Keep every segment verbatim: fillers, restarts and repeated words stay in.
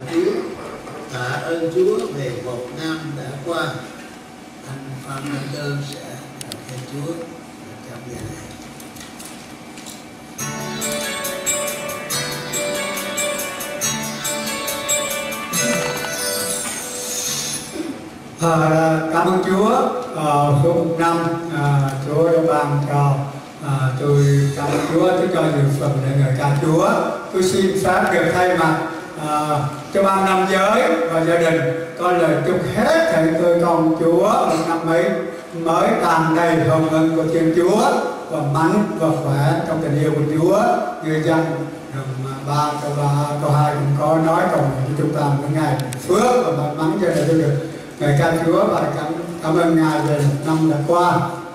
Chúa, tạ ơn Chúa về một năm đã qua. Anh Phan Văn Đơn sẽ cảm ơn Chúa trong giờ này. À, cảm ơn Chúa. À, suốt một năm à, Chúa đã ban cho à, tôi cảm ơn Chúa, tôi cho nhiều phần để ngợi ca Chúa. Tôi xin phép được thay mặt à, cho ban nam giới và gia đình có lời chúc hết thảy tôi con Chúa một năm mới mới tràn đầy hồng ân của Thiên Chúa và mạnh và khỏe trong tình yêu của Chúa. Người dân đồng ba câu ba câu hai cũng có nói cầu nguyện cho chúng ta một ngày phước và may mắn cho đời tôi được ngợi ca Chúa và cảm, cảm ơn Ngài về một năm đã qua.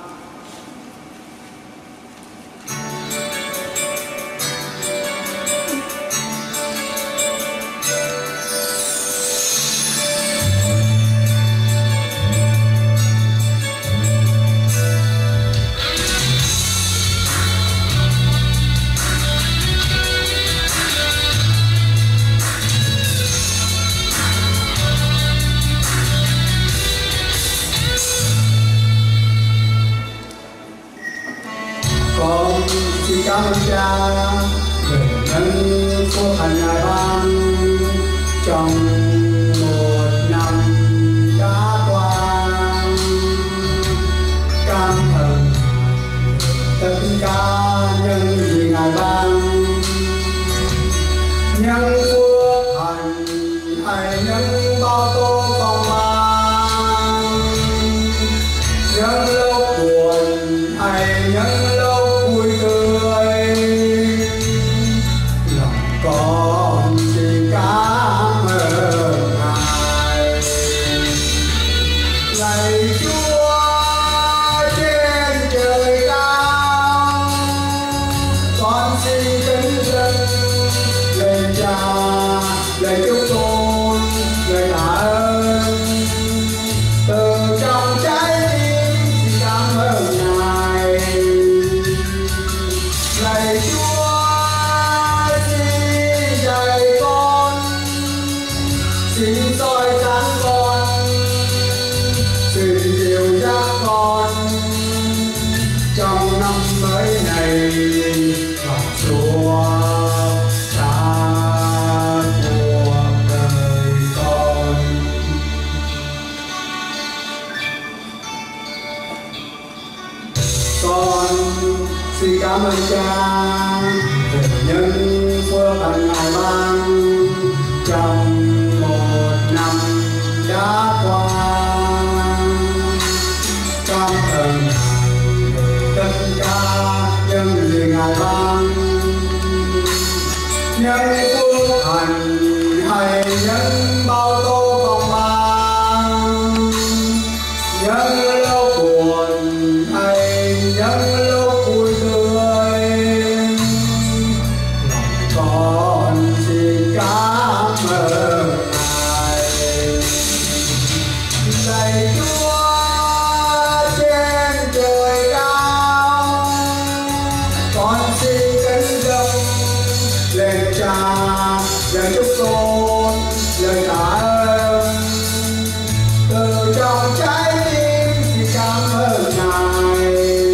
Cảm ơn Cha về nhân phước hạnh Ngài ban trong một năm đã qua. Cảm ơn tất cả những gì Ngài ban, nhân phước hạnh hay nhân bao tố phong mang, nhân lúc buồn hay nhân con xin cảm ơn Ngài. Lạy Chúa trên trời cao, con xin kính dâng lời chào, lời chúc tôn, lời tạ ơn từ trong trái tim. Xin cảm ơn Ngài. Lạy Chúa xin soi sáng con, xin dìu dắt con trong năm mới này và Chúa đã cuộc đời con. Con xin cảm ơn Cha về nhân phước hạnh Ngài ban trong năm đã qua. Cảm ơn tất cả những gì Ngài ban, nhân phước hạnh hay nhân bao tố phong mang, nhân lúc buồn hay nhân lúc vui tươi. Con xin cảm ơn. Lạy Chúa trên trời cao, con xin kính dâng lời chào, lời chúc tôn, lời tạ ơn từ trong trái tim. Xin cảm ơn Ngài.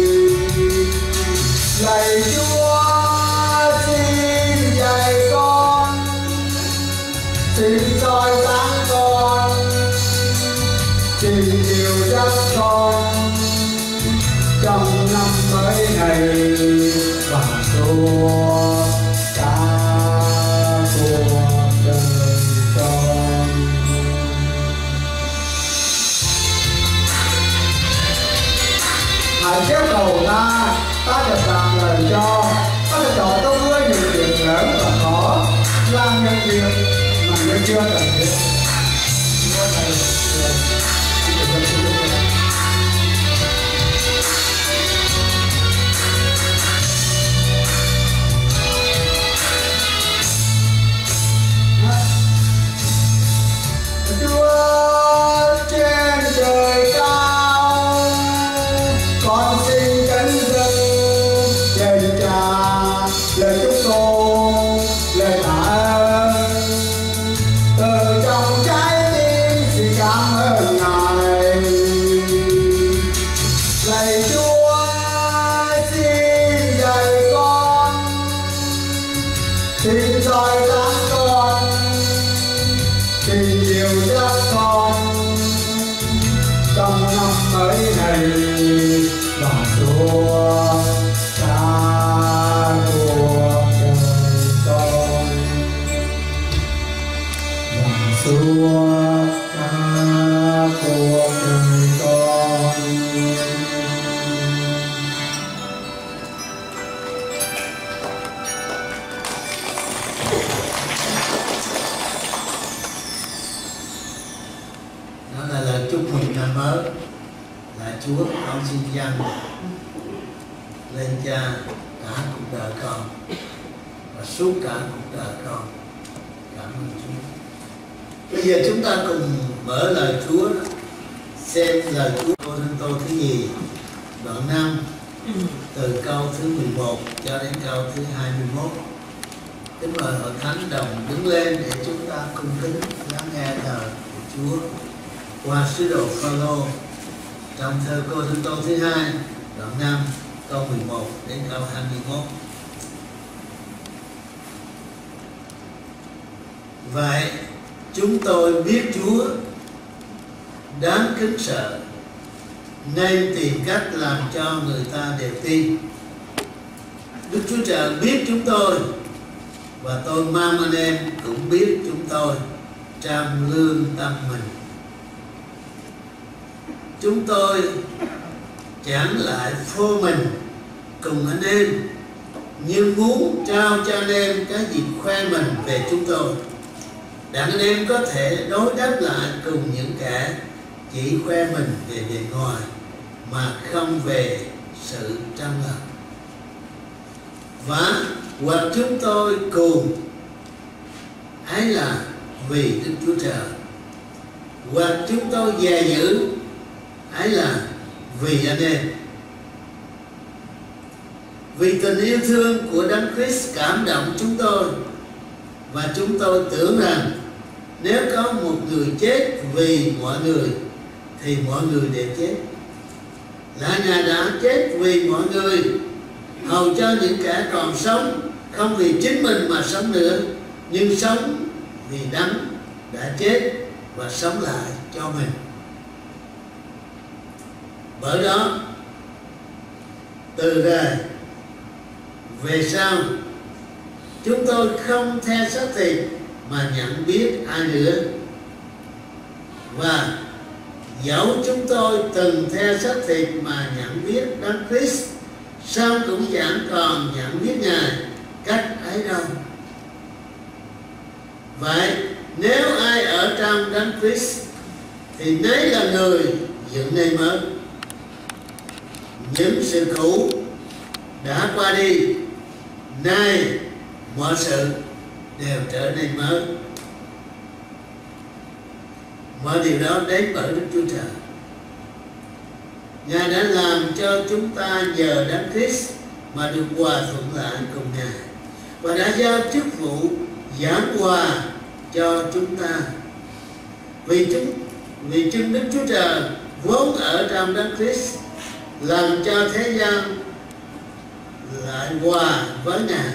Lạy Chúa xin dạy con, xin soi sáng con, xin dìu dắt con trong năm mới này và Chúa cả cuộc đời con. Hãy kéo cầu ta, taจะlàm lời cho, ta sẽ cho tôi hứa nhiều việc lớn và khó, làm những việc mà người chưa cần biết. Chúa thầy Chúa trên trời cao, con xin kính dâng lời chào, lời chúc tôn, lời tạ ơn từ lòng trái tim xin cảm ơn Ngài. Lạy Chúa xin dạy con, xin soi sáng con, xin dìu dắt con trong năm mới này. Và Chúa Cha của đời con, và Chúa Cha của đời con. Đó là lời chúc mừng năm mới. Là Chúa, con xin dâng lên Cha cả cuộc đời con và suốt cả cuộc đời con. Cảm ơn Chúa. Bây giờ chúng ta cùng mở lời Chúa, xem lời Chúa Cô Rinh Tô thứ nhì đoạn năm, từ câu thứ mười một cho đến câu thứ hai mươi mốt. Kính mời hội thánh đồng đứng lên để chúng ta cung kính lắng nghe lời của Chúa qua sứ đồ Phaolô trong thơ Cô Rinh Tô thứ hai đoạn năm câu mười một đến câu hai mươi mốt. Vậy chúng tôi biết Chúa đáng kính sợ, nên tìm cách làm cho người ta đều tin. Đức Chúa Trời biết chúng tôi, và tôi mong anh em cũng biết chúng tôi trong lương tâm mình. Chúng tôi chẳng lại phô mình cùng anh em, nhưng muốn trao cho anh em cái dịp khoe mình về chúng tôi, để anh em có thể đối đáp lại cùng những kẻ chỉ khoe mình về bề ngoài mà không về sự trong lòng. Và hoặc chúng tôi cùng ấy là vì Đức Chúa Trời, hoặc chúng tôi dè giữ ấy là vì anh em. Vì tình yêu thương của Đấng Christ cảm động chúng tôi, và chúng tôi tưởng rằng nếu có một người chết vì mọi người thì mọi người đều chết. Là Ngài đã chết vì mọi người, hầu cho những kẻ còn sống không vì chính mình mà sống nữa, nhưng sống vì Đấng đã chết và sống lại cho mình. Bởi đó, từ đời về sau, chúng tôi không theo xác thịt mà nhận biết ai nữa. Và dẫu chúng tôi từng theo xác thịt mà nhận biết Đấng Christ, song cũng chẳng còn nhận biết Ngài cách ấy đâu. Vậy nếu ai ở trong Đấng Christ thì nấy là người dựng nên mới. Những sự cũ đã qua đi, nay mọi sự đều trở nên mới. Mọi điều đó đến bởi Đức Chúa Trời. Ngài đã làm cho chúng ta nhờ Đấng Christ mà được hòa thuận lại cùng Ngài, và đã giao chức vụ giảng hòa cho chúng ta. Vì chúng vì chính Đức Chúa Trời vốn ở trong Đấng Christ làm cho thế gian lại hòa với Ngài,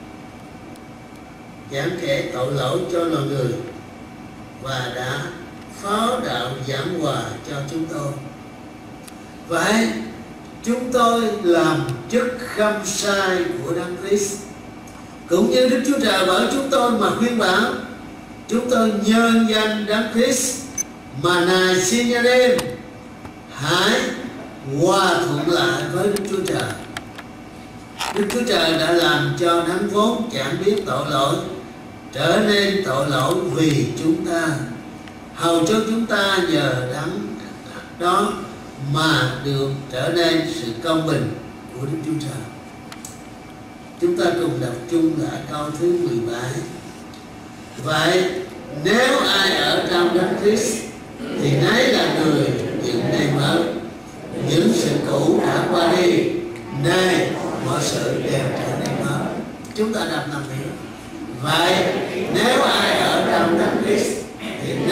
giảng kể tội lỗi cho loài người, và đã phó đạo giảng hòa cho chúng tôi. Vậy chúng tôi làm chức khâm sai của Đấng Christ, cũng như Đức Chúa Trời bởi chúng tôi mà khuyên bảo. Chúng tôi nhân danh Đấng Christ mà nài xin anh em hãy hòa thuận lại với Đức Chúa Trời. Đức Chúa Trời đã làm cho Đấng vốn chẳng biết tội lỗi trở nên tội lỗi vì chúng ta, hầu cho chúng ta nhờ Đấng đó mà được trở nên sự công bình của Đức Chúa Trời. Chúng ta cùng đọc chung lại câu thứ mười bảy. Vậy nếu ai ở trong Đấng Christ thì nấy là người dựng nên mới. Những sự cũ đã qua đi, nay mọi sự đều trở nên mới. Chúng ta đọc năm nữa. Vậy nếu ai ở trong Đấng Christ thì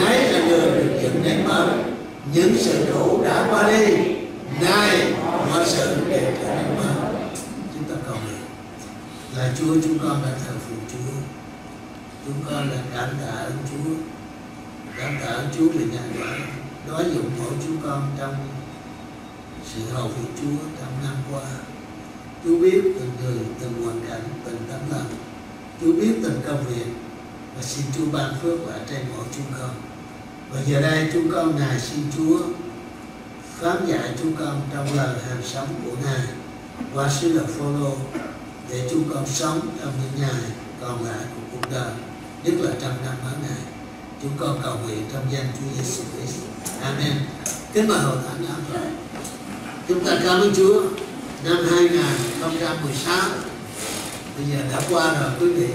những sự cũ đã qua đi, nay mọi sự đều trở nên mới. Chúng ta cầu nguyện là Chúa, chúng con đã thờ phượng Chúa, chúng con là cảm tạ ơn Chúa, cảm tạ ơn Chúa vì Ngài đã nói dụng mỗi chúng con trong sự hầu việc Chúa trong năm qua. Chúa biết từng người, từng hoàn cảnh, từng tấm lòng, Chúa biết từng công việc, và xin Chúa ban phước lại trên mỗi chúng con. Và giờ đây chúng con Ngài xin Chúa phán dạy chúng con trong lời hàng sống của Ngài qua sứ đồ Phôlô, để chúng con sống trong những ngày còn lại của cuộc đời, nhất là trong năm mới này. Chúng con cầu nguyện trong danh Chúa Giêsu Christ. Amen. Kính mời hội thánh an toàn. Chúng ta cảm ơn Chúa. Năm hai không một sáu bây giờ đã qua rồi quý vị.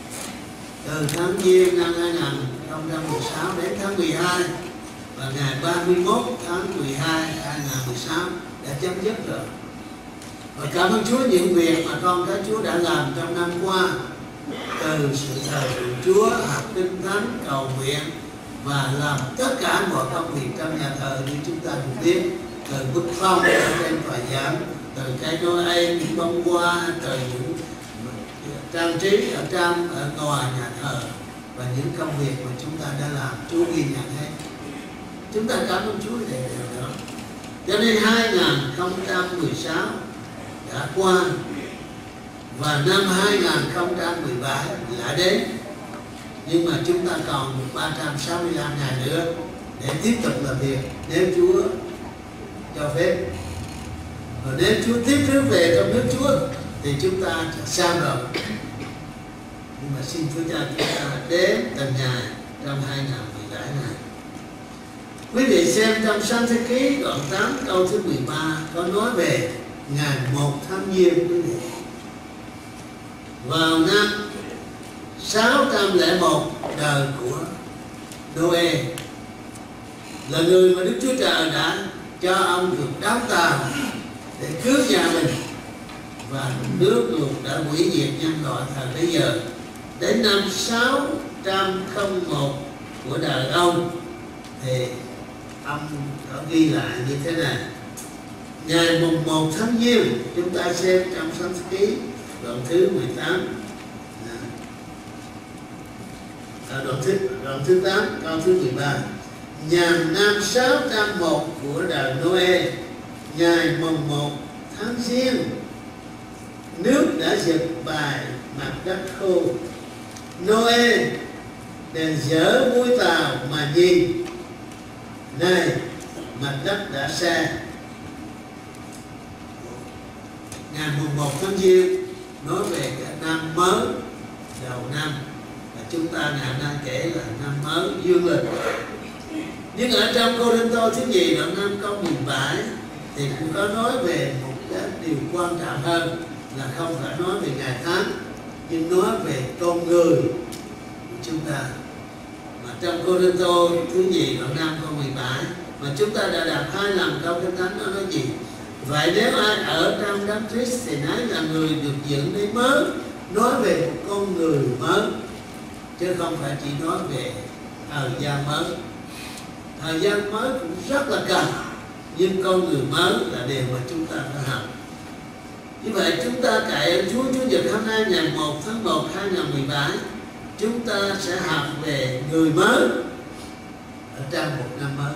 Từ tháng Giêng năm hai không một sáu đến tháng mười hai và ngày ba mươi mốt tháng mười hai hai nghìn mười sáu đã chấm dứt rồi. Và cảm ơn Chúa những việc mà con cái Chúa đã làm trong năm qua, từ sự thờ phượng Chúa, học kinh thánh, cầu nguyện và làm tất cả mọi công việc trong nhà thờ như chúng ta được biết, từ bức phong ở trên tòa giảng, từ cây Noel, những bông hoa, từ những trang trí ở trong ở ngoài nhà thờ và những công việc mà chúng ta đã làm, Chúa ghi nhận hết. Chúng ta cảm ơn Chúa để điều đó. Cho nên hai không một sáu đã qua và năm hai không một bảy đã đến, nhưng mà chúng ta còn ba trăm sáu mươi lăm ngày nữa để tiếp tục làm việc nếu Chúa cho phép. Và nếu Chúa tiếp rước về trong nước Chúa thì chúng ta sẽ sang rồi. Nhưng mà xin Chúa cha chúng ta đến từng ngày trong hai nghìn mười bảy này. Quý vị xem trong Sáng Thế Ký đoạn tám câu thứ mười ba có nói về ngày một tháng Giêng quý vị. Vào năm sáu trăm lẻ một đời của Noe, là người mà Đức Chúa Trời đã cho ông được đóng tàu để cứu nhà mình, và nước lụt đã hủy diệt nhân loại thời bấy giờ. Đến năm sáu trăm lẻ một của đời ông thì ông có ghi lại như thế này: ngày mùng một tháng Giêng, chúng ta xem trong Sáng Thế Ký đoạn thứ mười tám, à, đoạn thứ đoạn thứ tám câu thứ mười ba, nhằm năm sáu trăm lẻ một của đời Noe, ngày mùng một tháng Giêng, nước đã giật bài mặt đất khô. Noe bèn dỡ mũi tàu mà nhìn, này mặt đất đã xa. Ngày mùng một tháng Giêng nói về cái năm mới đầu năm, và chúng ta ngày nay kể là năm mới dương lịch. Nhưng ở trong Cô-rinh-tô thứ nhì đoạn năm câu mười bảy thì cũng có nói về một cái điều quan trọng hơn, là không phải nói về ngày tháng, nhưng nói về con người của chúng ta. Mà trong Cô-rinh-tô thứ nhì đoạn năm câu mười bảy mà chúng ta đã đọc hai lần câu Kinh Thánh, nó nói gì? Vậy nếu ai ở trong đấng Christ thì nấy là người được dựng nên mới, nói về một con người mới, chứ không phải chỉ nói về thời gian mới. Thời gian mới cũng rất là cần, nhưng con người mới là điều mà chúng ta phải học. Như vậy chúng ta cậy ơn Chúa, Chúa Nhật hôm nay ngày một tháng một hai nghìn mười bảy, chúng ta sẽ học về người mới ở trong một năm mới.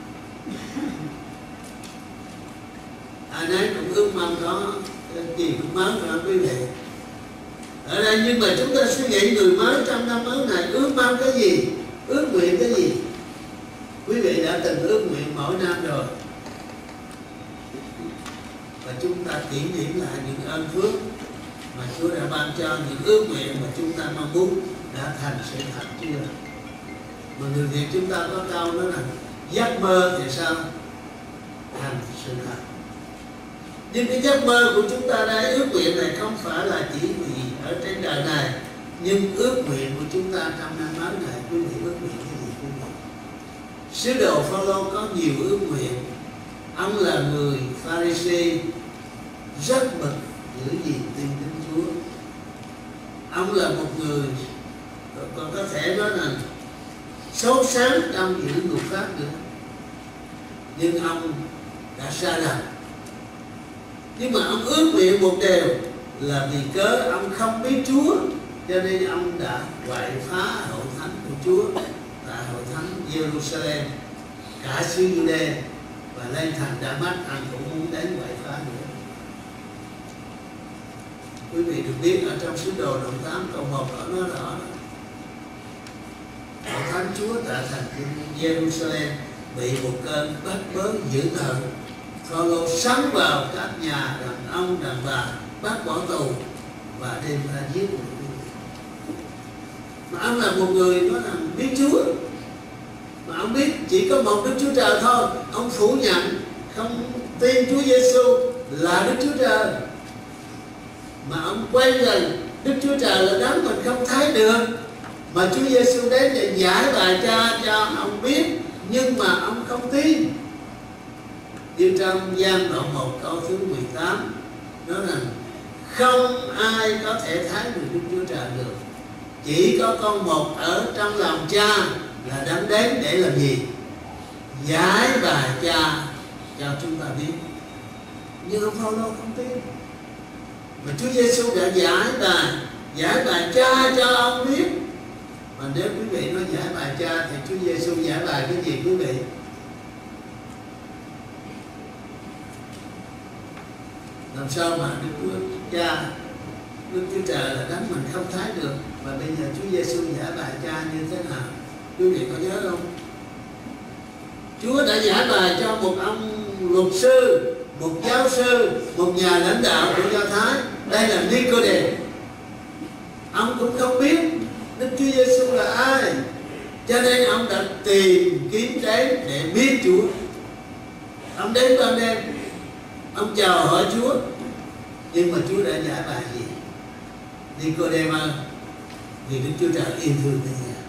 Ai nấy cũng ước mong có gì cũng mới phải quý vị. Ở đây nhưng mà chúng ta suy nghĩ người mới trong năm mới này ước mong cái gì, ước nguyện cái gì. Quý vị đã từng ước nguyện mỗi năm rồi, và chúng ta kỷ niệm lại những ơn phước mà Chúa đã ban cho, những ước nguyện mà chúng ta mong muốn đã thành sự thật chưa. Mà người Việt chúng ta có câu đó là giấc mơ thì sao thành sự thật. Nhưng cái giấc mơ của chúng ta đây, ước nguyện này không phải là chỉ vì ở trên đời này, nhưng ước nguyện của chúng ta trong năm mới này, quý vị ước nguyện cái gì quý vị? Sứ đồ Phao-lô có nhiều ước nguyện. Ông là người Pha-ri-si rất bực giữ gìn tin Đức Chúa. Ông là một người còn có thể nói là sốt sáng trong giữ luật pháp nữa. nhưng ông đã sai lầm. Nhưng mà ông ước nguyện một điều là vì cớ ông không biết Chúa, cho nên ông đã quậy phá hội thánh của Chúa tại hội thánh Jerusalem, cả xứ Jude, và lên thành Đa-mách, anh cũng muốn đến quậy phá nữa. Quý vị được biết ở trong sứ đồ đoạn tám câu một đó nói rõ, hội thánh Chúa tại thành Jerusalem bị một cơn bắt bớ dữ tợn. Phaolô sắn vào các nhà đàn ông đàn bà, bắt bỏ tù và đem ra giết người. Mà ông là một người nói rằng biết Chúa, mà ông biết chỉ có một Đức Chúa Trời thôi. Ông phủ nhận, không tin Chúa Giêsu là Đức Chúa Trời, mà ông quay rằng Đức Chúa Trời là đấng mình không thấy được, mà Chúa Giêsu đến để giải bài cha cho ông biết, nhưng mà ông không tin. Như trong Giăng đoạn một câu thứ mười tám nói rằng không ai có thể thấy được Đức Chúa Trời được, chỉ có con một ở trong lòng cha là đấng đến để làm gì? Giải bài cha cho chúng ta biết. Nhưng ông Phaolô không tin, mà Chúa Giêsu đã giải bài giải bài cha cho ông biết. Mà nếu quý vị nói giải bài cha thì Chúa Giêsu giải bài cái gì quý vị? Làm sao mà Đức Chúa Cha, Đức Chúa Trời là đấng mình không thấy được, mà bây giờ Chúa Giêsu giải bài cha như thế nào? Quý vị có nhớ không? Chúa đã giải bài cho một ông luật sư, một giáo sư, một nhà lãnh đạo của Do Thái. Đây là Nicôđêm. Ông cũng không biết Đức Chúa Giêsu là ai, cho nên ông đã tìm kiếm đến để biết Chúa. Ông đến ban đêm, ông chào hỏi Chúa, nhưng mà Chúa đã giải bài gì? Nicôđêm ơi, vì Đức Chúa Trời yêu thương thế nhà.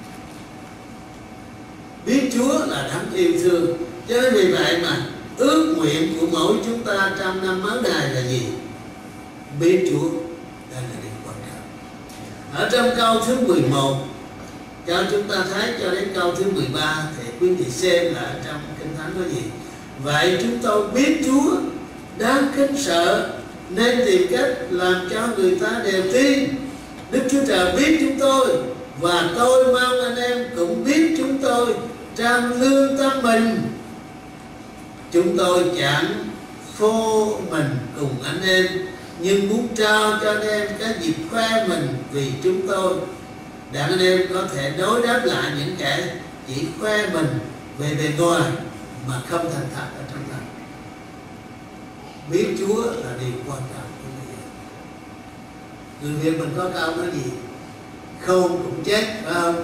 Biết Chúa là đấng yêu thương, cho nên vì vậy mà ước nguyện của mỗi chúng ta trong năm mới này là gì? Biết Chúa. Đây là điều quan trọng. Ở trong câu thứ mười một cho chúng ta thấy cho đến câu thứ mười ba thì quý vị xem là trong Kinh Thánh có gì? Vậy chúng tôi biết Chúa đáng kính sợ nên tìm cách làm cho người ta đều tin. Đức Chúa Trời biết chúng tôi, và tôi mong anh em cũng biết chúng tôi trong lương tâm mình. Chúng tôi chẳng phô mình cùng anh em, nhưng muốn trao cho anh em cái dịp khoe mình vì chúng tôi, để anh em có thể đối đáp lại những kẻ chỉ khoe mình về bề ngoài mà không thành thật ở trong lòng. Biết Chúa là điều quan trọng của người Việt. Người Việt mình có câu nói gì? Khôn cũng chết, phải không?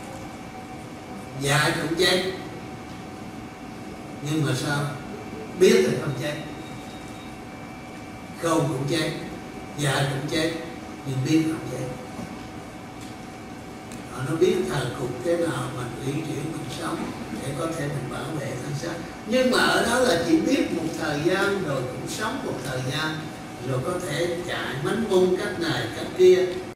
Dại cũng chết. Nhưng mà sao? Biết thì không chết. Khôn cũng chết, dại cũng chết, nhưng biết không chết. Họ nó biết thời cuộc thế nào mình ủy chuyển mình sống để có thể mình bảo vệ thân xác. Nhưng mà ở đó là chỉ biết một thời gian rồi cũng sống một thời gian, rồi có thể chạy mánh mung cách này cách kia,